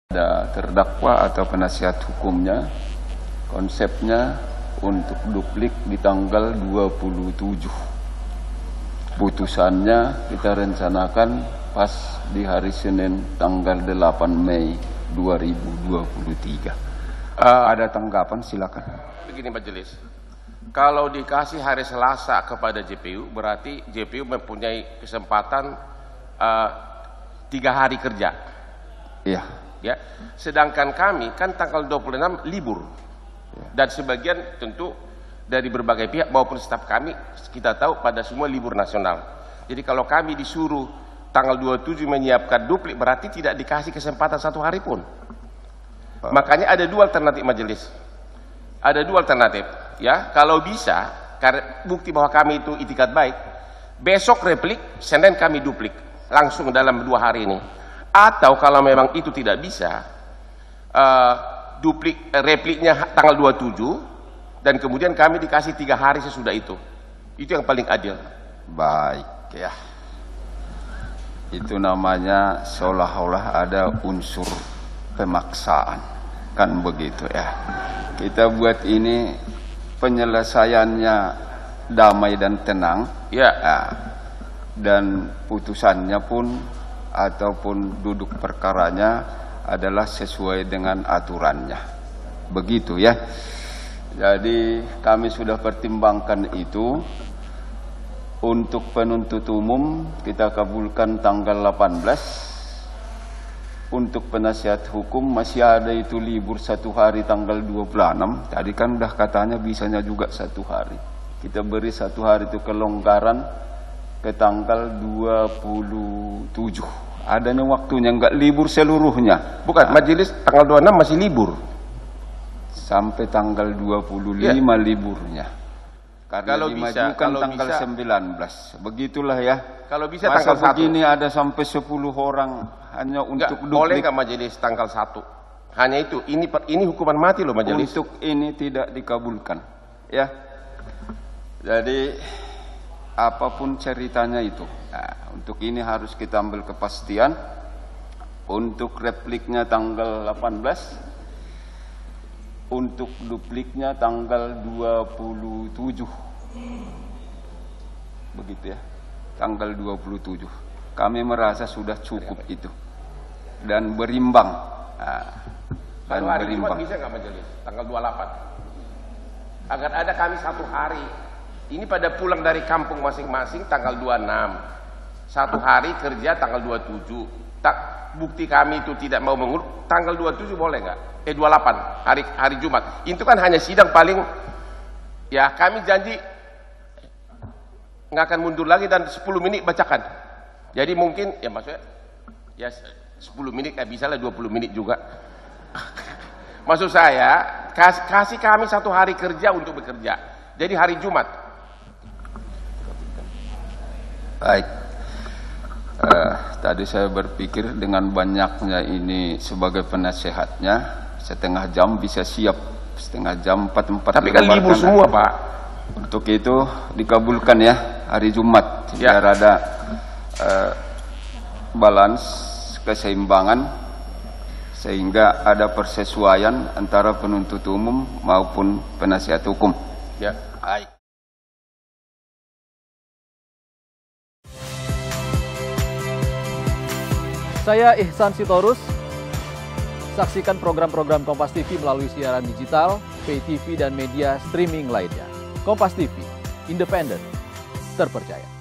Ada terdakwa atau penasihat hukumnya, konsepnya untuk duplik di tanggal 27. Putusannya kita rencanakan pas di hari Senin tanggal 8 Mei 2023. Ada tanggapan, silakan. Begini majelis, kalau dikasih hari Selasa kepada JPU, berarti JPU mempunyai kesempatan 3 hari kerja. Iya. Ya, sedangkan kami kan tanggal 26 libur, dan sebagian tentu dari berbagai pihak maupun staf kami kita tahu pada semua libur nasional. Jadi kalau kami disuruh tanggal 27 menyiapkan duplik, berarti tidak dikasih kesempatan 1 hari pun. Makanya ada 2 alternatif majelis, ada 2 alternatif ya. Kalau bisa, karena bukti bahwa kami itu itikat baik, besok replik, Senin kami duplik langsung dalam 2 hari ini. Atau kalau memang itu tidak bisa, repliknya tanggal 27 dan kemudian kami dikasih 3 hari sesudah itu. Itu yang paling adil. Baik ya. Itu namanya seolah-olah ada unsur pemaksaan, kan begitu ya. Kita buat ini penyelesaiannya damai dan tenang ya. Dan putusannya pun ataupun duduk perkaranya adalah sesuai dengan aturannya, begitu ya. Jadi kami sudah pertimbangkan itu. Untuk penuntut umum kita kabulkan tanggal 18. Untuk penasihat hukum masih ada itu libur 1 hari tanggal 26. Tadi kan udah katanya bisanya juga 1 hari. Kita beri 1 hari itu kelonggaran ke tanggal 27. Adanya waktunya, enggak libur seluruhnya. Bukan, majelis tanggal 26 masih libur. Sampai tanggal 25 ya. Liburnya. Karena kalau dimajukan bisa, tanggal 19. Begitulah ya. Kalau bisa masa tanggal 1. Begini ada sampai 10 orang hanya untuk duplik. Boleh enggak majelis tanggal 1? Hanya itu. Ini hukuman mati loh majelis. Untuk ini tidak dikabulkan. Ya. Jadi apapun ceritanya itu. Nah, untuk ini harus kita ambil kepastian. Untuk repliknya tanggal 18. Untuk dupliknya tanggal 27. Begitu ya. Tanggal 27. Kami merasa sudah cukup itu. Dan berimbang. Dan hari Jumat bisa nggak majelis? Tanggal 28. Agar ada kami 1 hari. Ini pada pulang dari kampung masing-masing tanggal 26. 1 hari kerja tanggal 27. Bukti kami itu tidak mau mengurus, tanggal 27 boleh nggak? 28 hari Jumat. Itu kan hanya sidang paling ya, kami janji nggak akan mundur lagi dan 10 menit bacakan. Jadi mungkin ya maksudnya ya 10 menit bisa lah, 20 menit juga. Maksud saya kasih kami 1 hari kerja untuk bekerja. Jadi hari Jumat. Baik. Tadi saya berpikir dengan banyaknya ini sebagai penasehatnya, setengah jam bisa siap, setengah jam 4 Tapi kan libur semua Pak. Untuk itu dikabulkan ya hari Jumat ya. Biar ada balance, keseimbangan, sehingga ada persesuaian antara penuntut umum maupun penasihat hukum. Ya. Baik. Saya Ihsan Sitorus. Saksikan program-program Kompas TV melalui siaran digital, pay TV, dan media streaming lainnya. Kompas TV, independen, terpercaya.